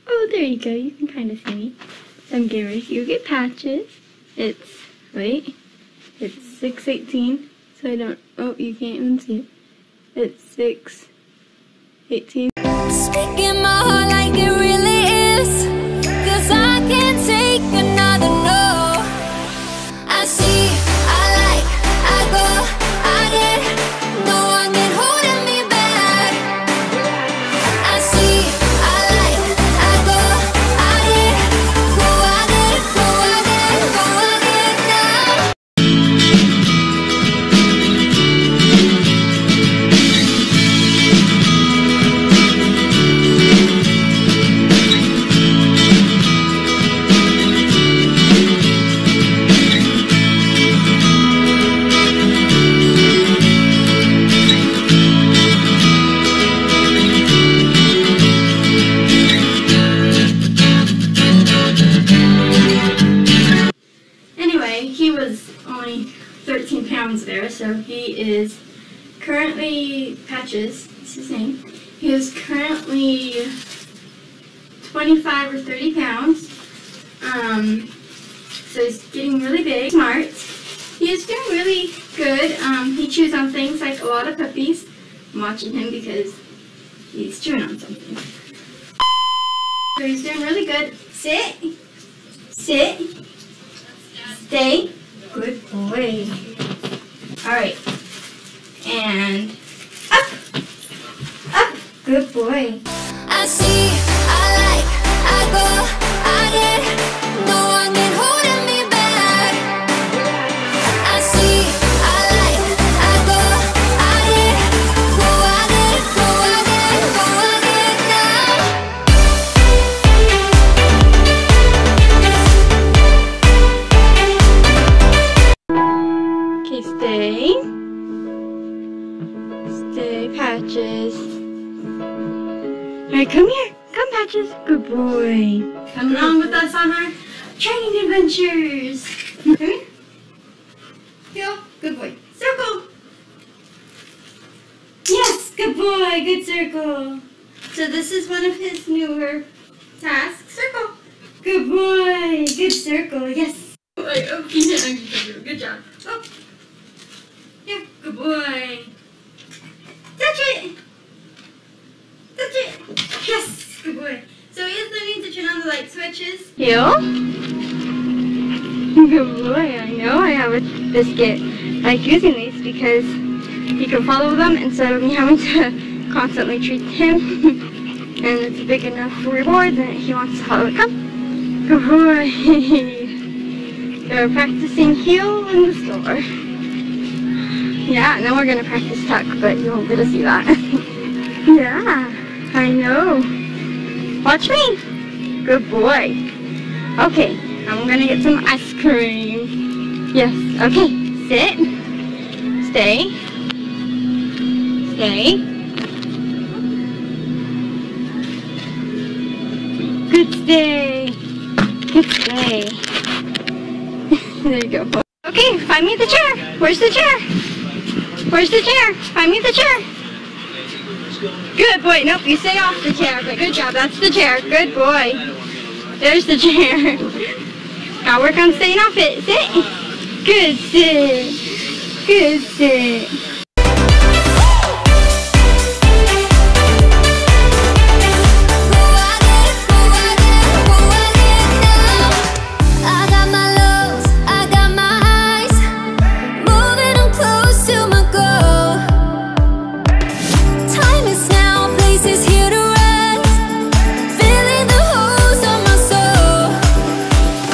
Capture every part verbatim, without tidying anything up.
Oh, there you go. You can kind of see me. So I'm getting ready. You get patches. It's, wait, it's six eighteen. So I don't, oh, you can't even see it. It's six eighteen. Speaking my heart like it really is, 'cause I can't take another no. I see, I like, I go, I get, no one can holding me back. I see, I like, I go, I get, go, I get, go, I get, go, I get now. Anyway, he was only thirteen pounds there, so he is currently, Patches, that's his name, he is currently twenty-five or thirty pounds, um, so he's getting really big, smart. He is doing really good. Um, he chews on things like a lot of puppies. I'm watching him because he's chewing on something. So he's doing really good. Sit, sit. Stay. Good boy. Alright. And up. Up. Good boy. I see, I like, I go, I get, no one can holding me back. I see, I like, I go, I get, go, I get, go, I get, go, I get now. Okay, stay. Stay, Patches. Alright, come here. Come, Patches. Good boy. Come along with us on our training adventures. Come here. Heel. Good boy. Circle. Yes, good boy. Good circle. So this is one of his newer tasks. Circle. Good boy. Good circle. Yes. Wait, okay. Good job. Oh. Yeah, good boy. Touch it. Touch it. Yes, good boy. So he is learning to turn on the light switches. Heel. Good boy. I know I have a biscuit. I like using these because you can follow them instead of me having to constantly treat him. And it's a big enough reward that he wants to follow it. Come. Good boy. So we're practicing heel in the store. Yeah, and then we're gonna practice tuck, but you won't get to see that. Yeah, I know. Watch me. Good boy. Okay, I'm gonna get some ice cream. Yes, okay. Sit. Stay. Stay. Good stay. Good stay. There you go. Okay, find me the chair. Where's the chair? Where's the chair? Find me the chair. Good boy. Nope, you stay off the chair. But good job. That's the chair. Good boy. There's the chair. Gotta work on staying off it. Sit. Good sit. Good sit.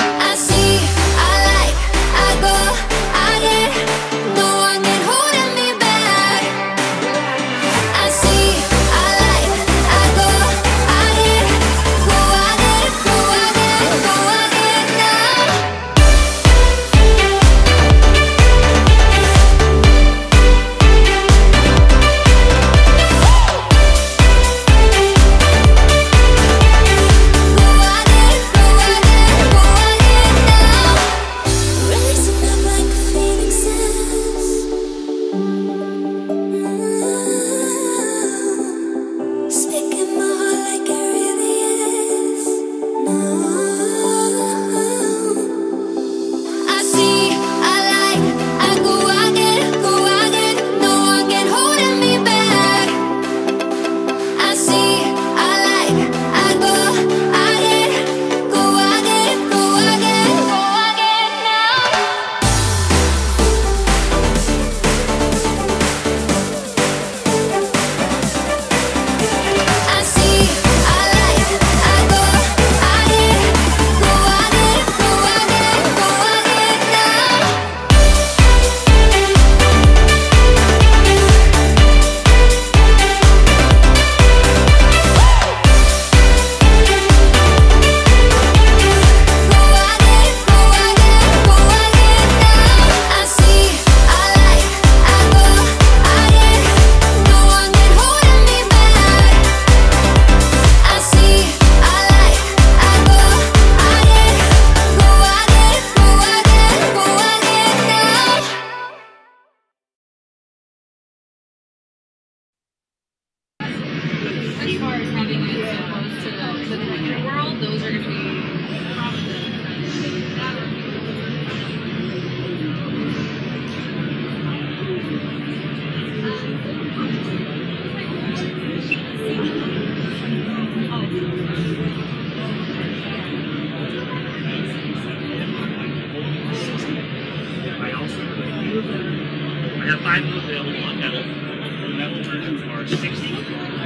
No one can hold me of those are going to be promises. I have five of those available on metal. The metal versions are sixty.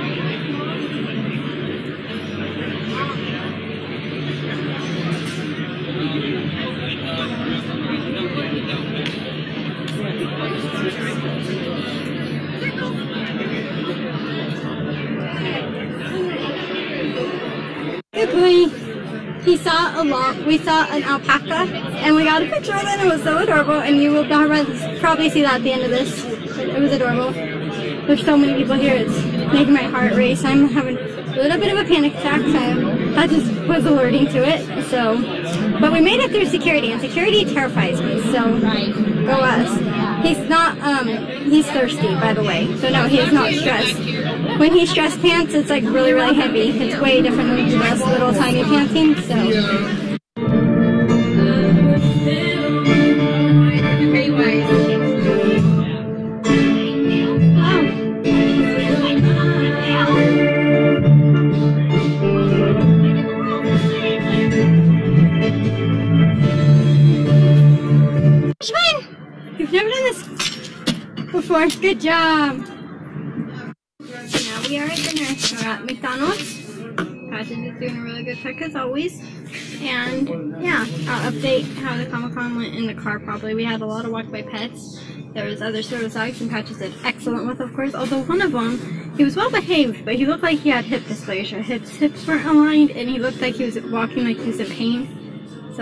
Basically, he saw a lot. We saw an alpaca, and we got a picture of it. It was so adorable, and you will probably see that at the end of this. It was adorable. There's so many people here. It's making my heart race. I'm having a little bit of a panic attack. So that just was alerting to it. So, but we made it through security, and security terrifies me. So go us. He's not. Um, he's thirsty, by the way. So no, he is not stressed. When he stress pants, it's like really, really heavy. It's way different than just little tiny panting. So. You've never done this before. Good job. So now we are at dinner. We're at McDonald's. Patches is doing a really good cook as always. And yeah, I'll update how the Comic-Con went in the car probably. We had a lot of walk by pets. There was other service dogs and Patches did excellent with, of course. Although one of them, he was well behaved, but he looked like he had hip dysplasia. His hips weren't aligned and he looked like he was walking like he was in pain. So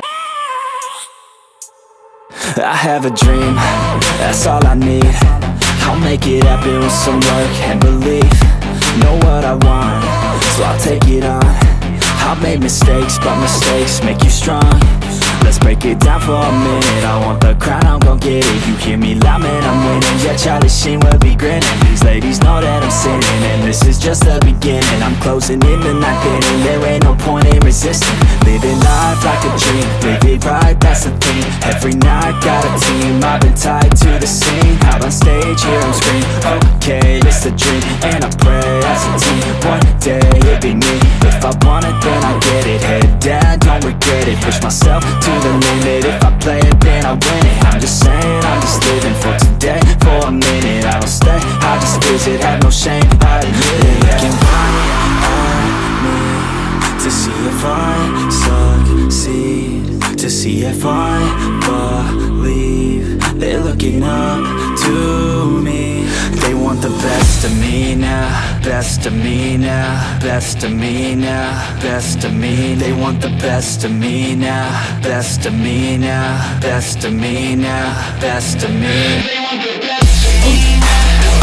I have a dream, that's all I need. I'll make it happen with some work and belief. Know what I want, so I'll take it on. I've made mistakes, but mistakes make you strong. Let's break it down for a minute. I want the crown, I'm gon' get it. You hear me loud, man, I'm winning. Yeah, Charlie Sheen will be grinning. These ladies know that I'm sinning, and this is just the beginning. I'm closing in the ninth inning. There ain't no point in resisting. Living life like a dream, live it right, that's the thing. Every night got a team, I've been tied to the scene. Out on stage, hear them scream, okay, it's a dream. And I pray as a team, one day it'll be me. If I want it, then I get it. Head down, don't regret it. Push myself to the limit. If I play it, then I win it. I'm just saying, I'm just living for today. For a minute, I don't stay, I just visit. Have no shame, I admit it. Looking right at me to see if I succeed, to see if I believe. They're looking up to me. They want the best of me now, best of me now, best of me now, best of me. They want the best of me now, best of me now, best of me now, best of me. They want the best of me now.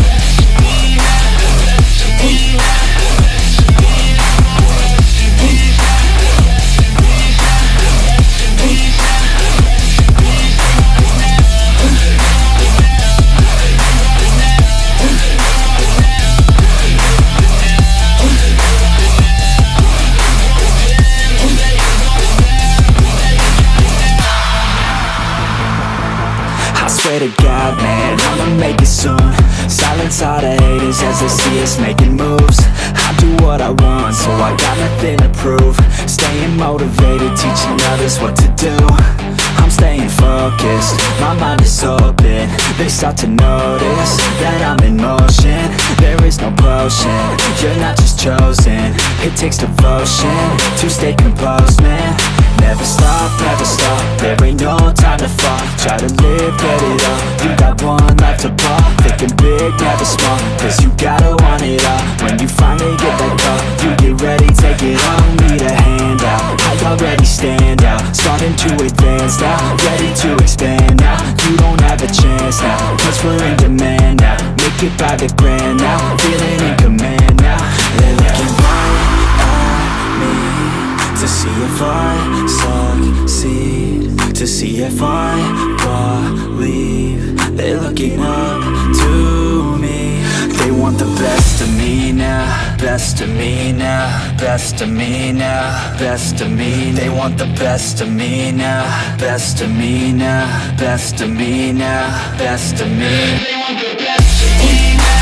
Swear to God, man, I'ma make it soon. Silence all the haters as they see us making moves. I do what I want, so I got nothing to prove. Staying motivated, teaching others what to do. I'm staying focused, my mind is open. They start to notice that I'm in motion. There is no potion, you're not just chosen. It takes devotion to stay composed, man. Never stop, never stop, there ain't no time to fall. Try to live, get it up, you got one life to pop. Thinking big, never small, cause you gotta want it all. When you finally get that call, you get ready, take it on. Need a handout, I already stand out. Starting to advance now, ready to expand now. You don't have a chance now, cause we're in demand now. Make it by the grand now, feeling in command now. They're looking right at me to see if I succeed, to see if I believe. They're looking up to me. They want want the best of me now, best of me now, best of me now, best of me. They want the best of me now, best of me now, best of me now, best of me. They want the best of me now.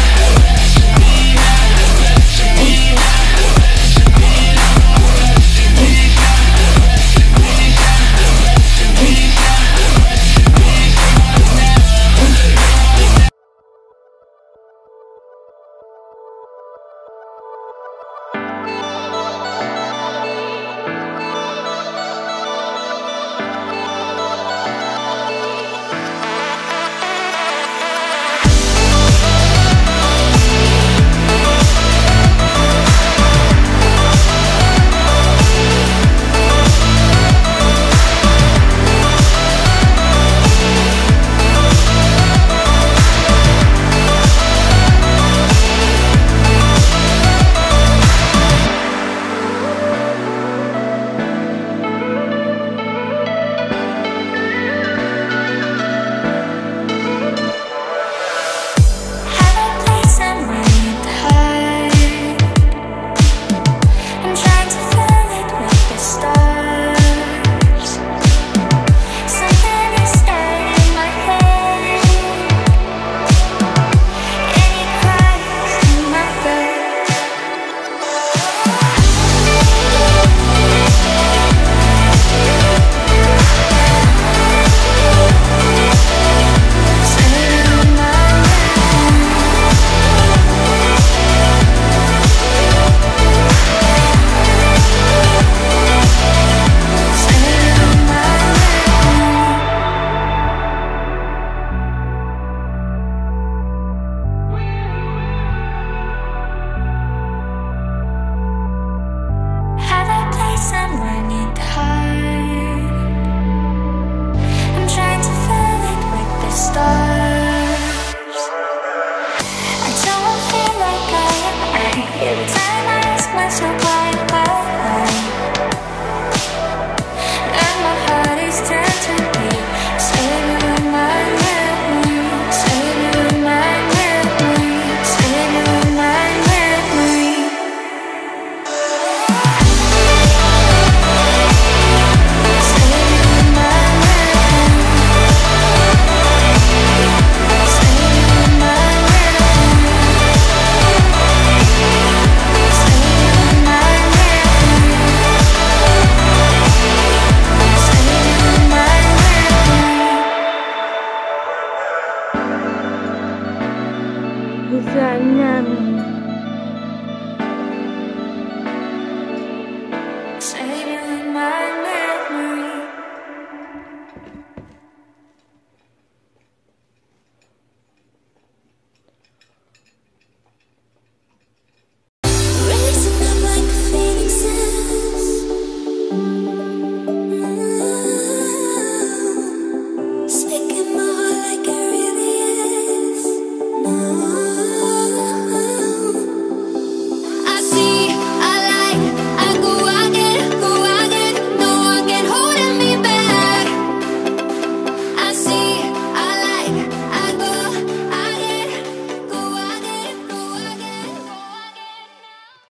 Every time I ask myself why